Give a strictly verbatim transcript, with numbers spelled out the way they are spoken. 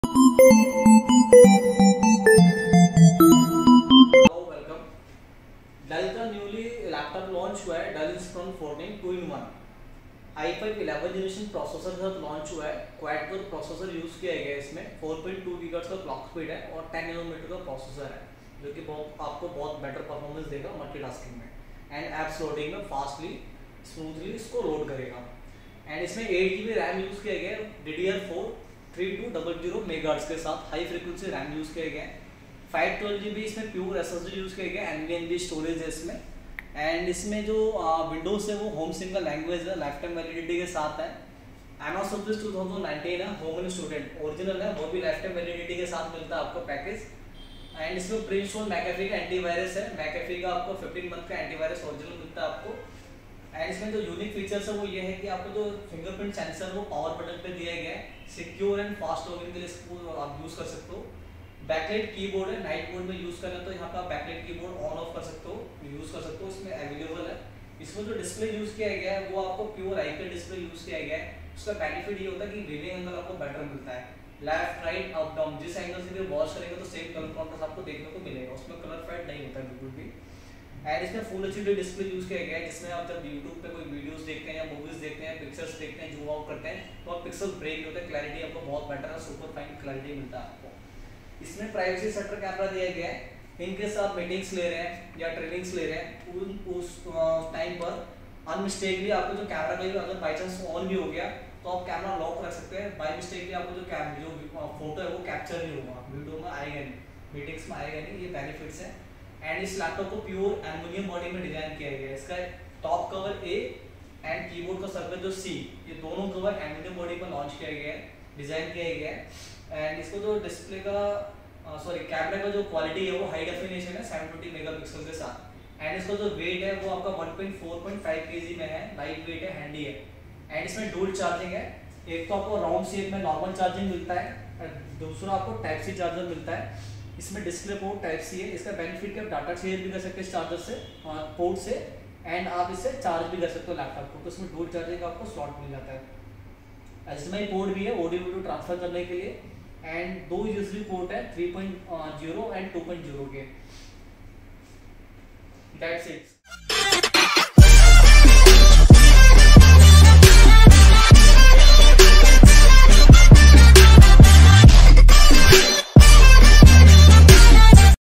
Welcome. Dell का newly laptop launch हुआ है, Dell Inspiron fourteen two in one I five eleven generation processor के साथ launch हुआ है। क्वाड कोर प्रोसेसर यूज किया गया है। इसमें फोर पॉइंट टू गीगाहर्ट्ज का क्लॉक स्पीड है और टेन नैनोमीटर का प्रोसेसर है, जो कि बहुत आपको बहुत बेटर परफॉर्मेंस देगा मल्टीटास्किंग में एंड एप्स लोडिंग में फास्टली स्मूथली इसको लोड करेगा। एंड इसमें eight G B RAM use किया गया है, D D R four three two double zero megahertz के साथ हाई फ्रिक्वेंसी रैम यूज किया गया है। फाइव ट्वेल्व जी बी इसमें pure S S D use किया गया है, एनवीएनवी स्टोरेज है इसमें। एंड इसमें जो विंडोज है वो होम सिंगल लैंग्वेज है, लाइफ टाइम वैलिडिटी के साथ है। MS service two thousand nineteen है, होम एंड स्टूडेंट ओरिजिनल है, वो भी लाइफ टाइम वैलिडिटी के साथ मिलता है आपको पैकेज। एंड इसमें प्रिंसटोन मैकेफी का एंटीवायरस है, मैकेफी का आपको फिफ्टीन मंथ का एंटीवायरस ओरिजिनल मिलता है आपको। एंड इसमें जो यूनिक फीचर्स है वो ये है कि आपको जो फिंगरप्रिंट सेंसर वो पावर बटन पे दिया गया है, सिक्योर एंड फास्ट लॉगिन के लिए इसको आप यूज कर सकते हो। बैकलाइट कीबोर्ड है, नाइट मोड में यूज करना तो यहाँ पे आप बैकलाइट कीबोर्ड ऑन ऑफ कर सकते हो, यूज कर सकते हो, इसमें अवेलेबल है। इसमें जो डिस्प्ले यूज किया गया है वो आपको प्योर आईपीएस डिस्प्ले यूज किया गया है। उसका बेनिफिट ये होता है कि रीडिंग एंगल आपको बेटर मिलता है, लेफ्ट राइट अप डाउन जिस एंगल से भी वॉच करेंगे तो सेम कलर कॉन्ट्रास्ट आपको देखने को मिलेगा, उसमें कलर फेड नहीं होता बिल्कुल भी। एंड इसमें फुल एचडी डिस्प्ले यूज किया गया है, जिसमें आप जब यूट्यूब पे कोई वीडियोस देखते हैं या मूवीज देखते हैं, पिक्चर्स देखते हैं, जूम आउट करते हैं तो आप पिक्सल ब्रेक होता है, क्लैरिटी आपको बहुत बेटर है, सुपर फाइन क्लैरिटी मिलता है आपको। इसमें प्राइवेसी सेक्टर कैमरा दिया गया है, इन केस आप मीटिंग्स ले रहे हैं या ट्रेनिंग्स ले रहे हैं उन उस टाइम पर अनमिस्टेकली आपको जो कैमरा कहीं अगर बाई चांस ऑन भी हो गया तो आप कैमरा लॉक रख सकते हैं, बाई मिस्टेकली आपको जो कैम जो फोटो है वो कैप्चर नहीं होगा, वीडियो में आएगा नहीं, मीटिंग्स में आएगा नहीं, ये बेनिफिट्स है। एंड इस लैपटॉप को प्योर एल्युमिनियम बॉडी में डिजाइन किया गया है। इसका top cover A and keyboard का सर्फेस जो सी, ये दोनों कवर एल्युमिनियम बॉडी पर लॉन्च किया गया है, डिजाइन किया गया है। एंड इसको जो डिस्प्ले का सॉरी कैमरे का जो क्वालिटी है वो हाई डेफिनेशन है सेवन ट्वेंटी मेगापिक्सल के साथ। एंड इसका जो वेट है वो आपका one point four point five KG में है, लाइट वेट है, हैंडी है। एंड इसमें डुअल चार्जिंग है, एक तो आपको राउंड शेप में नॉर्मल चार्जिंग मिलता है, दूसरा आपको टाइप सी चार्जर मिलता है। इसमें डिस्प्ले पोर्ट टाइप सी है, इसका बेनिफिट है आप डाटा शेयर भी कर सकते हैं इस चार्जर से पोर्ट से, एंड आप इससे चार्ज भी कर सकते हो लैपटॉप को, तो इसमें डुअल चार्जिंग का आपको स्लॉट मिल जाता है। एचडीएमआई पोर्ट भी है ऑडियो वीडियो ट्रांसफर करने के लिए, एंड दो यूएसबी पोर्ट है three point zero and two point zero के। That's it.